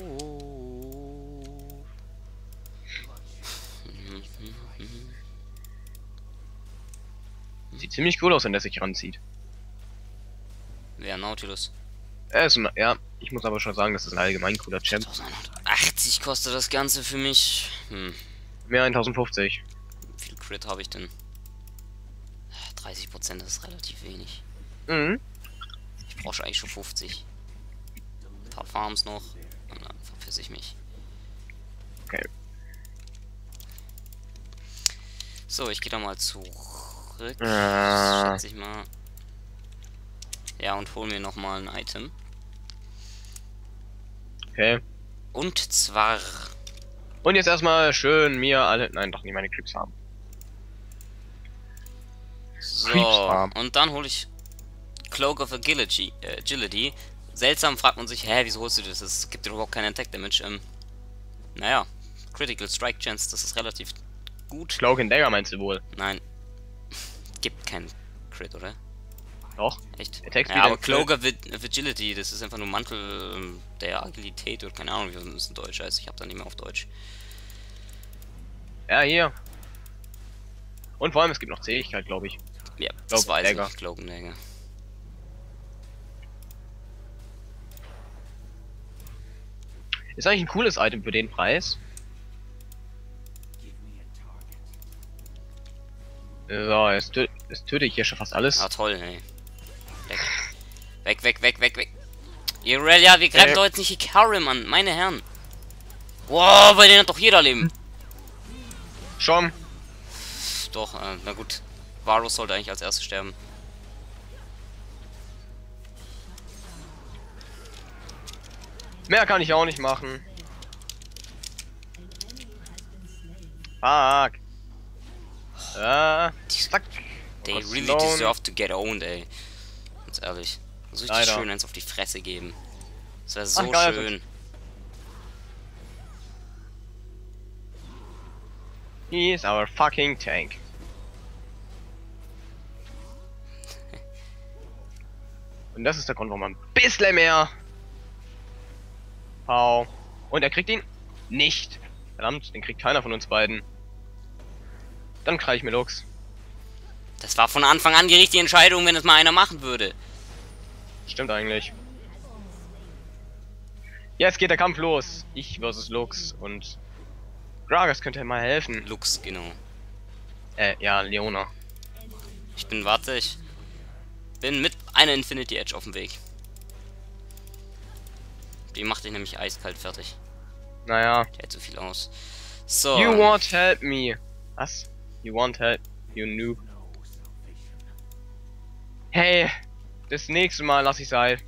Sieht ziemlich cool aus, wenn der sich ranzieht. Wer Nautilus? Ja, ich muss aber schon sagen, das ist ein allgemein cooler Champ. 1980 kostet das Ganze für mich. Mehr 1050. Wie viel Crit habe ich denn? 30%, das ist relativ wenig. Mhm. Ich brauche eigentlich schon 50. Ein paar Farms noch. Und dann verpiss ich mich. Okay. So, ich gehe da mal zurück. Ah. Schätze ich mal. Ja, und hol mir nochmal ein Item. Okay. Und zwar. Und jetzt erstmal schön mir alle. Nein, doch nicht meine Clips haben. So, Creepsfarm. und dann hole ich Cloak of Agility. Seltsam fragt man sich, hä, wieso holst du das? Es gibt dir überhaupt keinen Attack Damage. Naja, Critical Strike Chance, das ist relativ gut. Cloak and Dagger meinst du wohl? Nein, gibt keinen Crit, oder? Doch. Echt? Attack Speed Ja, aber and Cloak of Agility, das ist einfach nur Mantel der Agilität oder keine Ahnung, wie das in Deutsch heißt. Ich habe da nicht mehr auf Deutsch. Ja, hier. Und vor allem, es gibt noch Zähigkeit, glaube ich. Ja, das weiß Dagger. ich. Cloak and Dagger. Ist eigentlich ein cooles Item für den Preis. So, jetzt töte ich hier schon fast alles. Ah, toll, ey. Weg. Weg. Irelia, wir greifen doch jetzt nicht Ikarim an, meine Herren. Wow, bei denen hat doch jeder Leben. Schon. Doch, na gut. Varus sollte eigentlich als erstes sterben. Mehr kann ich auch nicht machen. Fuck. Zack. They kurz really down. deserve to get owned, ey. Ganz ehrlich. So richtig Leider. schön eins auf die Fresse geben. Das wäre so Ach, geil, schön. He is our fucking tank. Und das ist der Grund, warum man ein bisschen mehr. Hau. Und er kriegt ihn nicht. Verdammt, den kriegt keiner von uns beiden. Dann kriege ich mir Lux. Das war von Anfang an die richtige Entscheidung, wenn es mal einer machen würde. Stimmt eigentlich. Jetzt geht der Kampf los. Ich versus Lux und Gragas könnte mal helfen. Lux, genau. Ja, Leona. Ich bin mit einer Infinity Edge auf dem Weg. Die macht dich nämlich eiskalt fertig. Naja. Der hält so viel aus. So. You won't help me. Was? You won't help, you noob. Hey, das nächste Mal lass ich sein.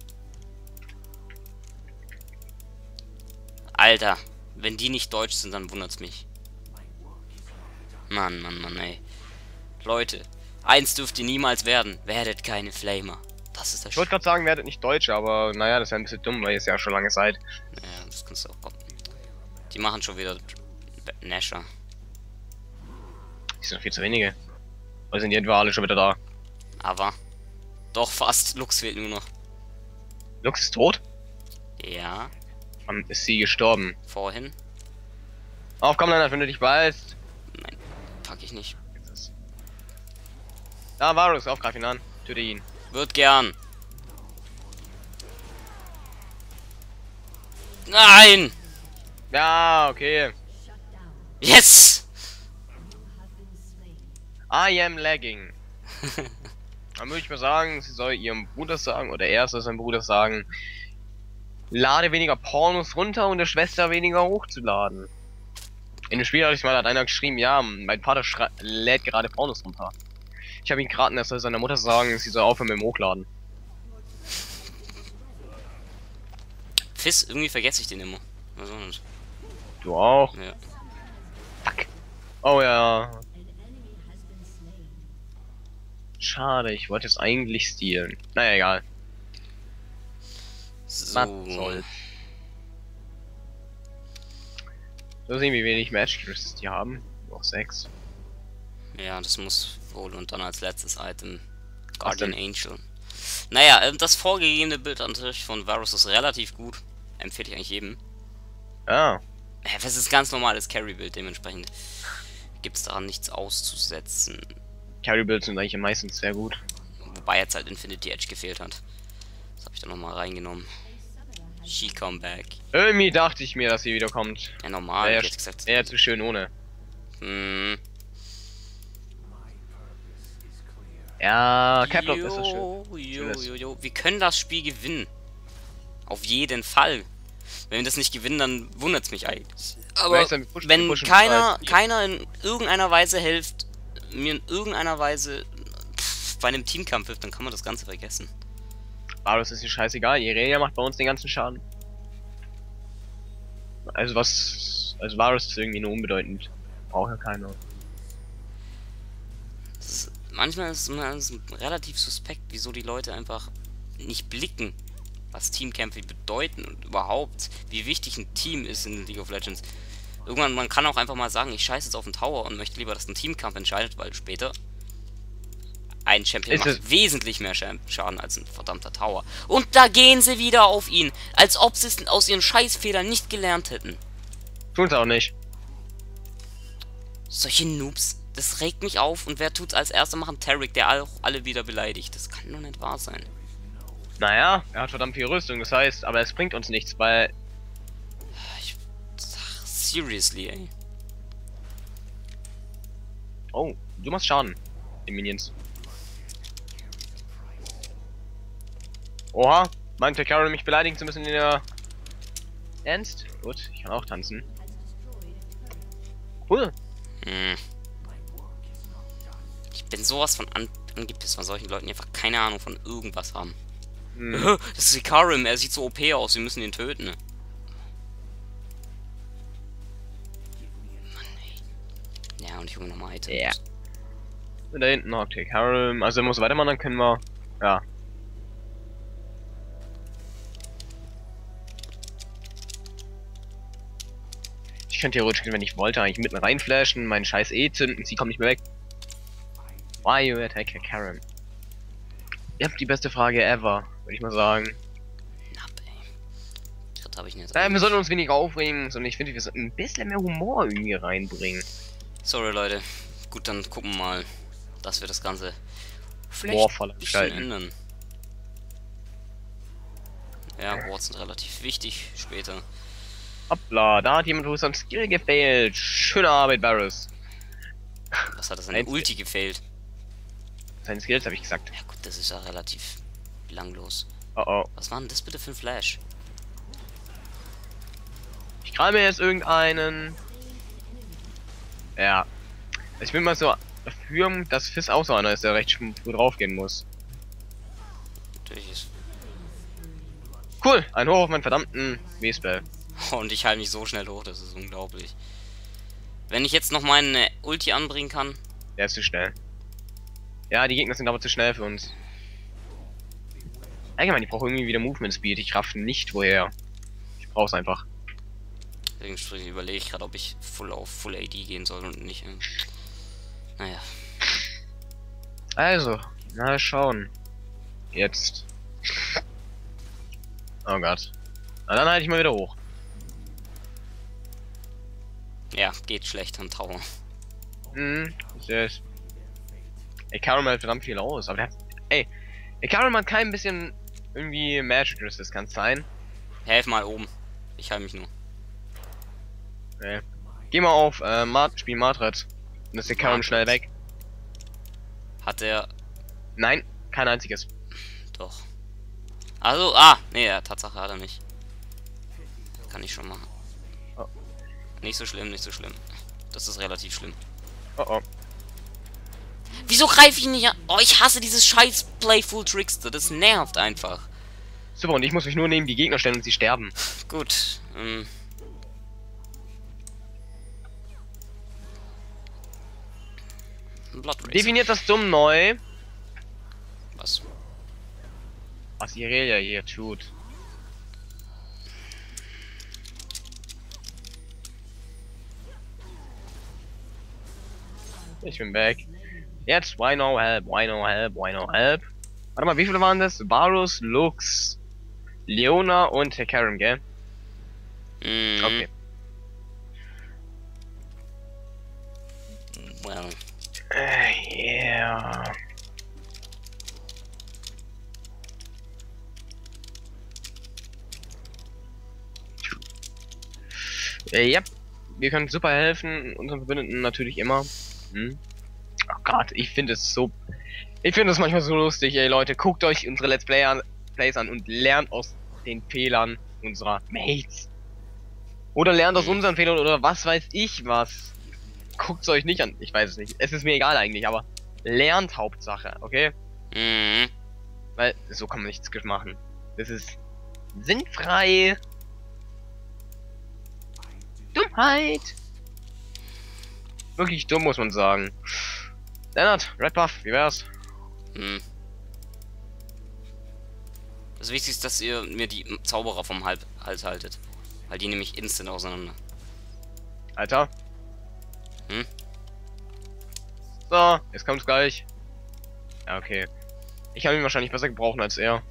Alter, wenn die nicht deutsch sind, dann wundert's mich. Mann, ey. Leute, eins dürft ihr niemals werden. Werdet keine Flamer. Das ist das Ich wollte gerade sagen, werdet nicht Deutsch, aber naja, das wäre ein bisschen dumm, weil ihr es ja schon lange seid. Ja, das kannst du auch kommen. Die machen schon wieder Nasher. Die sind noch viel zu wenige. Oder sind die etwa alle schon wieder da? Aber doch fast. Lux fehlt nur noch. Lux ist tot? Ja, Wann ist sie gestorben? vorhin. Auf, komm, Lennart, wenn du dich beißt. Nein, pack ich nicht. Da, Varus, aufgreif ihn an. Töte ihn. Wird gern. Nein! Ja, okay. Yes! I am lagging. Dann würde ich mal sagen, sie soll ihrem Bruder sagen, oder er soll seinem Bruder sagen, lade weniger Pornos runter und der Schwester weniger hochzuladen. In dem Spiel hat einer geschrieben, ja, mein Vater lädt gerade Pornos runter. Ich habe ihn geraten, er soll seiner Mutter sagen, sie soll aufhören mit dem Hochladen. Fizz, irgendwie vergesse ich den immer. Also nicht. Du auch? Ja. Fuck. Oh ja. Schade, ich wollte es eigentlich stehlen. Naja, egal. So. Was soll's. So sehen, wie wenig Match die haben. Noch 6. Ja, das muss wohl. Und dann als letztes Item Was Guardian denn? Angel. Naja, das vorgegebene Bild an sich von Varus ist relativ gut. Empfehle ich eigentlich jedem. Ja. Ja, das ist ganz normales Carry-Bild, dementsprechend gibt es daran nichts auszusetzen. Carry-Builds sind eigentlich meistens sehr gut. Wobei jetzt halt Infinity Edge gefehlt hat. Das habe ich dann nochmal reingenommen. She come back. Irgendwie dachte ich mir, dass sie wiederkommt. Ja, normal, Wäre hätte ich gesagt. ja zu schön ohne. Hm. Ja, Caplock ist das schön. Jo. Wir können das Spiel gewinnen. Auf jeden Fall. Wenn wir das nicht gewinnen, dann wundert es mich eigentlich. Aber wenn keiner in irgendeiner Weise hilft, mir in irgendeiner Weise bei einem Teamkampf hilft, dann kann man das Ganze vergessen. Varus ist dir scheißegal, Irelia macht bei uns den ganzen Schaden. Also Varus ist irgendwie nur unbedeutend. Braucht ja keiner. Manchmal ist es relativ suspekt, wieso die Leute einfach nicht blicken, was Teamkämpfe bedeuten und überhaupt, wie wichtig ein Team ist in League of Legends. Irgendwann, man kann auch einfach mal sagen, ich scheiße jetzt auf den Tower und möchte lieber, dass ein Teamkampf entscheidet, weil später ein Champion macht wesentlich mehr Schaden als ein verdammter Tower. Und da gehen sie wieder auf ihn, als ob sie es aus ihren Scheißfehlern nicht gelernt hätten. Tun's auch nicht. Solche Noobs. Das regt mich auf. Und wer tut's als erster machen? Tarek, der auch alle wieder beleidigt. Das kann doch nicht wahr sein. Naja, er hat verdammt viel Rüstung, das heißt, aber es bringt uns nichts, weil... Ich sag, seriously, ey. Oh, du machst Schaden. Den Minions. Oha, meinte Carol mich beleidigen zu müssen in der... Ernst? Gut, ich kann auch tanzen. Cool. Hm. Ich bin sowas von angepisst von solchen Leuten, die einfach keine Ahnung von irgendwas haben. Hm. Das ist Ikarim, er sieht so OP aus, wir müssen ihn töten. Mann, ey. Ja, und ich hole mir nochmal Items. Ja. Und da hinten hockt hier Carol. Also er muss weitermachen, dann können wir... Ja. Ich könnte theoretisch, wenn ich wollte, eigentlich mitten reinflashen, meinen scheiß zünden, sie kommt nicht mehr weg. Why you attack Karen? Ihr habt die beste Frage ever, würde ich mal sagen. Knapp, ey. Das habe ich nicht. Wir sollten uns weniger aufregen, sondern ich finde, wir sollten ein bisschen mehr Humor irgendwie reinbringen. Sorry, Leute. Gut, dann gucken wir mal, dass wir das Ganze vielleicht Humorvoller ein bisschen gestalten. ändern. Ja, Wards sind relativ wichtig später. Hoppla, da hat jemand wo sein Skill gefailt. Schöne Arbeit, Barris. Was hat das an Ulti gefehlt? Seine Skills habe ich gesagt. Ja gut, das ist ja relativ belanglos. Oh oh. Was war denn das bitte für ein Flash? Ich krame mir jetzt irgendeinen. Ja. Ich bin mal so dafür, dass Fizz auch so einer ist, der recht früh draufgehen muss. Natürlich ist. Cool, ein Hoch auf meinen verdammten W-Spell. Und ich halte mich so schnell hoch, das ist unglaublich. Wenn ich jetzt noch meine Ulti anbringen kann. Der ist zu schnell. Ja, die Gegner sind aber zu schnell für uns. Allgemein, ich brauche irgendwie wieder Movement Speed. Ich raff nicht woher. Ich brauch's einfach. Deswegen überlege ich gerade, ob ich auf Full AD gehen soll und nicht. Naja. Also, mal schauen. Jetzt. Oh Gott. Na dann halte ich mal wieder hoch. Ja, geht schlecht am Tower. Ich sehe es. Ey, Karim hält verdammt viel aus, aber der hat. Ey, Karim hat kein bisschen irgendwie Magic Resist, kann es sein? Helf mal oben. Ich halte mich nur. Nee. Geh mal auf, Spiel Matred. Dann ist der Karim schnell weg. Hat er. Nein, kein einziges. Doch. Also, nee, ja, Tatsache hat er nicht. Kann ich schon machen. Oh. Nicht so schlimm, nicht so schlimm. Das ist relativ schlimm. Oh oh. Wieso greife ich nicht an? Oh, ich hasse dieses scheiß Playful Trickster. Das nervt einfach. Super, und ich muss mich nur neben die Gegner stellen und sie sterben. Gut. Blood Racer. Definiert das dumm neu, Was? was Irelia hier tut. Ich bin weg. Jetzt, why no help, why no help, why no help? Warte mal, wie viele waren das? Varus, Lux, Leona und Karim, gell? Okay. Well. Yeah. Ja, wir können super helfen, unseren Verbündeten natürlich immer. Oh Gott, ich finde es so... Ich finde es manchmal so lustig, ey Leute, guckt euch unsere Let's Plays an und lernt aus den Fehlern unserer Mates. Oder lernt aus unseren Fehlern oder was weiß ich was. Guckt's euch nicht an, ich weiß es nicht. Es ist mir egal eigentlich, aber lernt Hauptsache, okay? Weil so kann man nichts machen. Das ist sinnfrei. Dummheit. Wirklich dumm, muss man sagen. Lennart, Red Buff, wie wär's? Das Wichtigste ist, dass ihr mir die Zauberer vom Hals haltet. Weil die nämlich instant auseinander. Alter. So, jetzt kommt's gleich. Ja, okay. Ich habe ihn wahrscheinlich besser gebrauchen als er.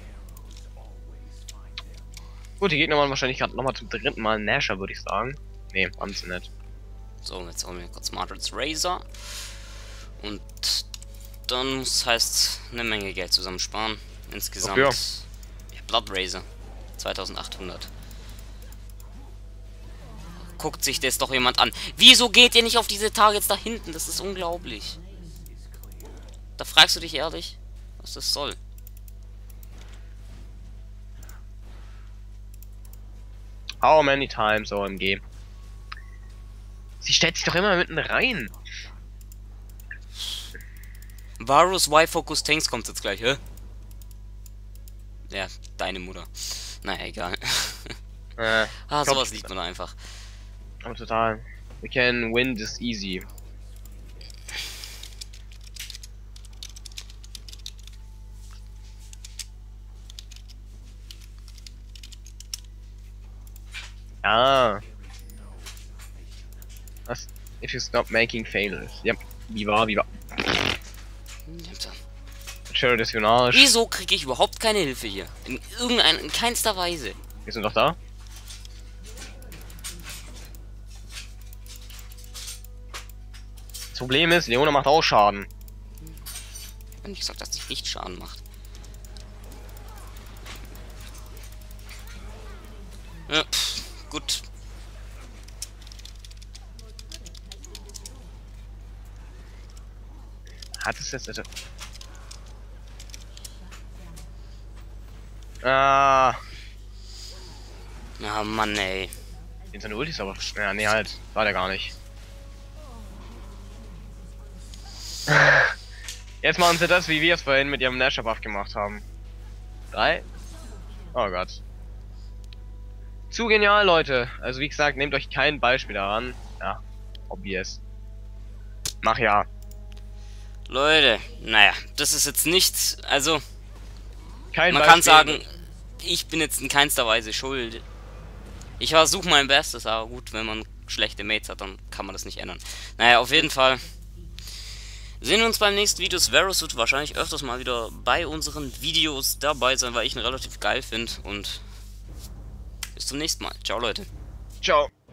Gut, die Gegner waren wahrscheinlich gerade nochmal zum dritten Mal Nasher, würde ich sagen. Nee, haben sie nicht. So, jetzt holen wir kurz Margaret's Razor. Und dann heißt eine Menge Geld zusammensparen. Insgesamt. Wofür? Ja, Blood Razor. 2800. Guckt sich das doch jemand an. Wieso geht ihr nicht auf diese Targets da hinten? Das ist unglaublich. Da fragst du dich ehrlich, was das soll. How many times OMG? Sie stellt sich doch immer mitten rein. Varus Y Focus Tanks kommt jetzt gleich, hä? Ja, deine Mutter. Naja, egal. Sowas liegt man einfach. Aber total. We can win this easy. Ah. Was? If you stop making failures. Yep. Wie war? Schön, das Arsch. Wieso kriege ich überhaupt keine Hilfe hier? In keinster Weise. Wir sind doch da. Das Problem ist, Leona macht auch Schaden. Ich hab nicht gesagt, dass sie nicht Schaden macht. Ja, gut. Hat es jetzt... Ah. Ah, Mann, ey. Den seine Ulti ist aber... Ja, nee, halt. War der gar nicht. Jetzt machen sie das, wie wir es vorhin mit ihrem Nashor-Buff gemacht haben. 3. Oh Gott. Zu genial, Leute. Also wie gesagt, nehmt euch kein Beispiel daran. Ja, obvious. Mach ja. Leute, naja, das ist jetzt nicht... Also, Kein man Beispiel. kann sagen, ich bin jetzt in keinster Weise schuld. Ich versuche mein Bestes, aber gut, wenn man schlechte Mates hat, dann kann man das nicht ändern. Naja, auf jeden Fall sehen wir uns beim nächsten Video. Varus wird wahrscheinlich öfters mal wieder bei unseren Videos dabei sein, weil ich ihn relativ geil finde. Und bis zum nächsten Mal. Ciao, Leute. Ciao.